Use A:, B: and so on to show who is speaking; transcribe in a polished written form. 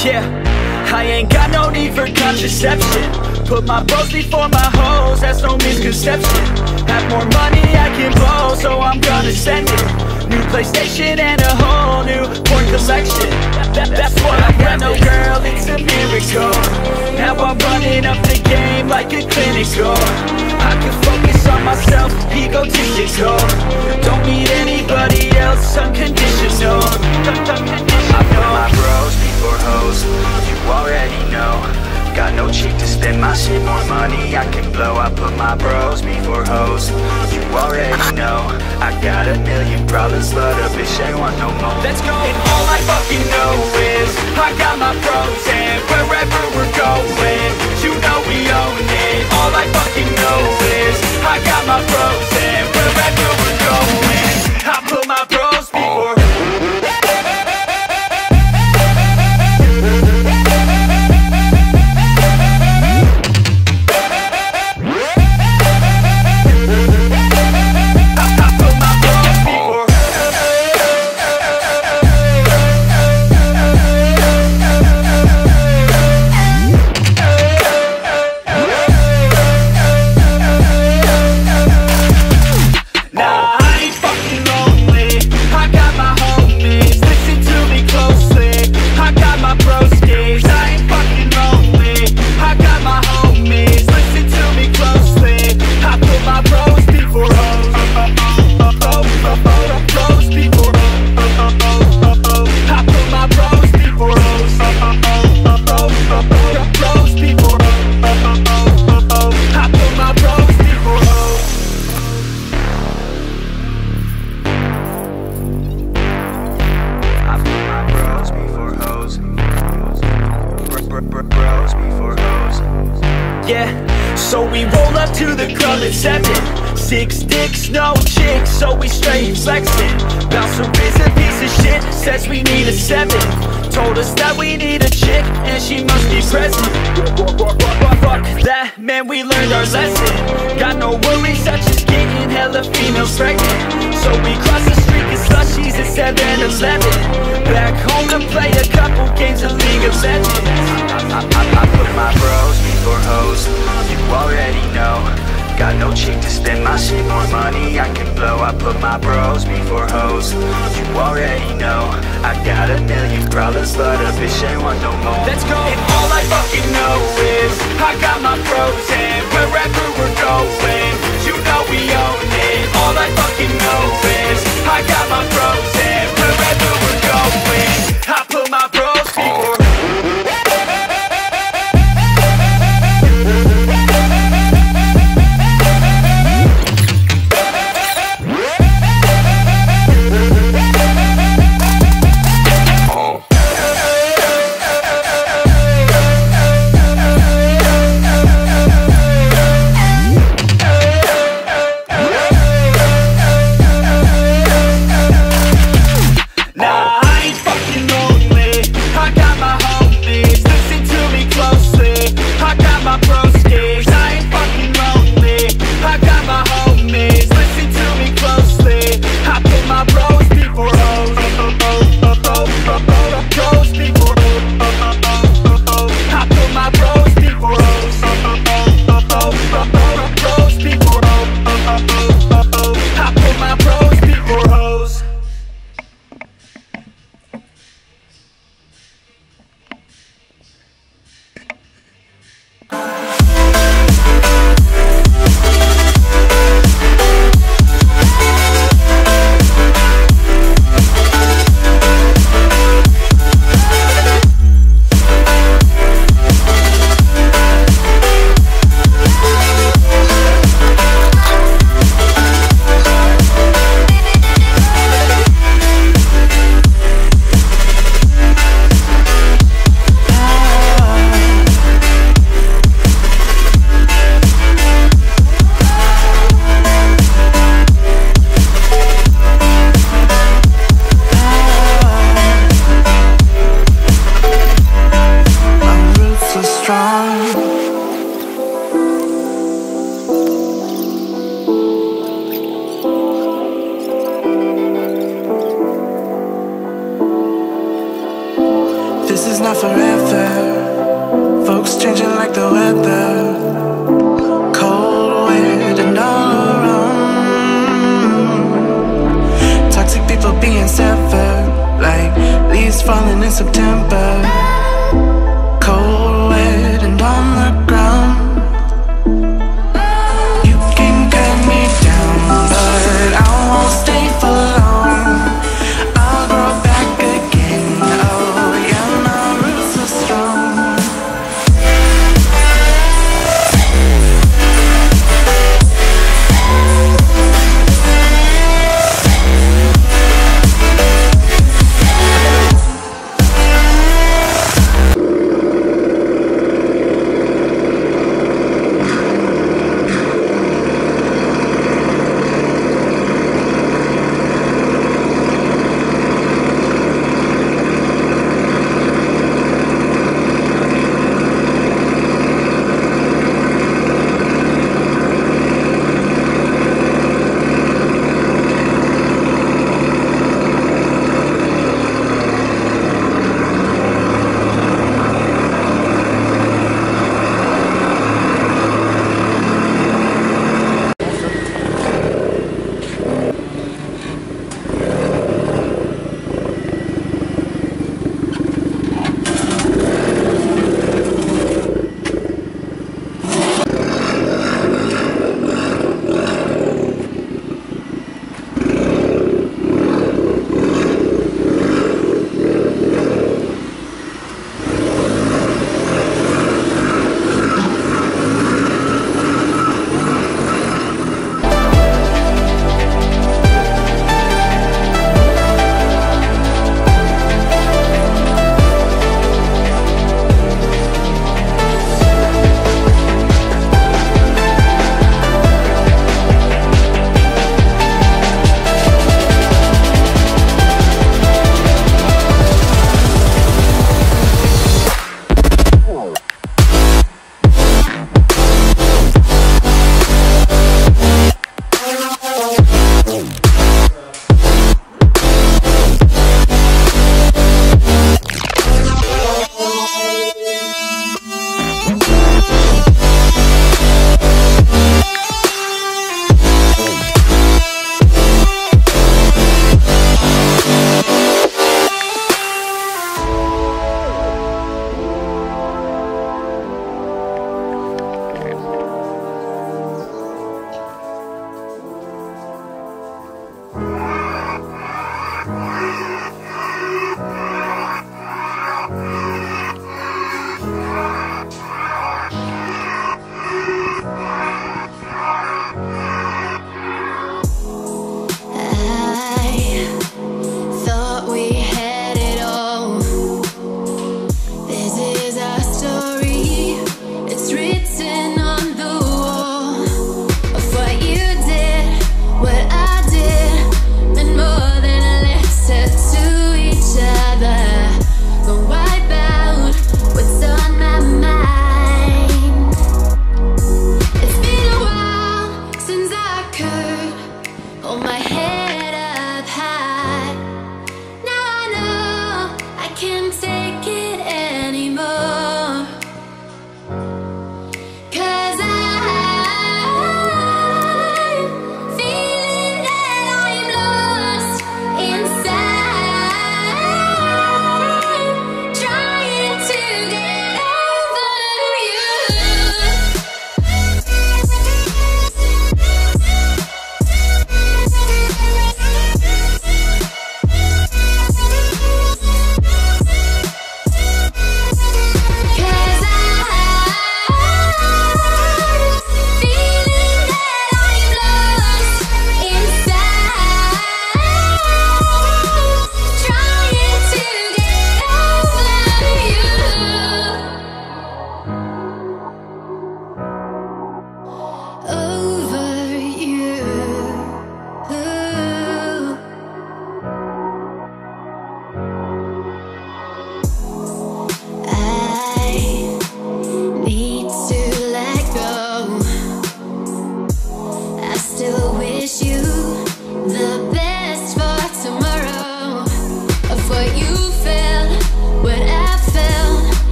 A: Yeah, I ain't got no need for contraception. Put my bros before my hoes, that's no misconception. Have more money I can blow, so I'm gonna send it. New PlayStation and a whole new porn collection. That's what I got, no girl, it's a miracle. Now I'm running up the game like a clinical. I can focus on myself, egotistical. Don't need anybody else, unconditional. I put my bros before hoes, you already know. Got no cheek to spend my shit, more money I can blow. I put my bros before hoes, you already know. I got a million problems, but a bitch ain't want no more. Let's go! And all I fucking know is I got my bros, and wherever we're going, you know we own it. All I fucking know is I got my bros, and wherever we're going, I put my bros before. So we roll up to the club at 7. 6 dicks, no chicks, so we straight flexing. Bouncer is a piece of shit, says we need a 7. Told us that we need a chick, and she must be present. Fuck that, man, we learned our lesson. Got no worries, such as getting hella females pregnant. So we cross the street, get slushies at 7-Eleven. Back home to play a couple games of League of Legends. I put my bros before hoes, you already know. Got no cheek to spend my shit, more money I can blow. I put my bros before hoes, you already know. I got a million problems, but a bitch ain't want no more. Let's go! And all I fucking know is I got my bros, and wherever we're going, you know we own it. All I fucking know is I got my bros, and wherever we're going, I put my bros before.
B: This is not forever. forever. Folks changing like the weather, cold, wet, and all around. Toxic people being severed, like leaves falling in September.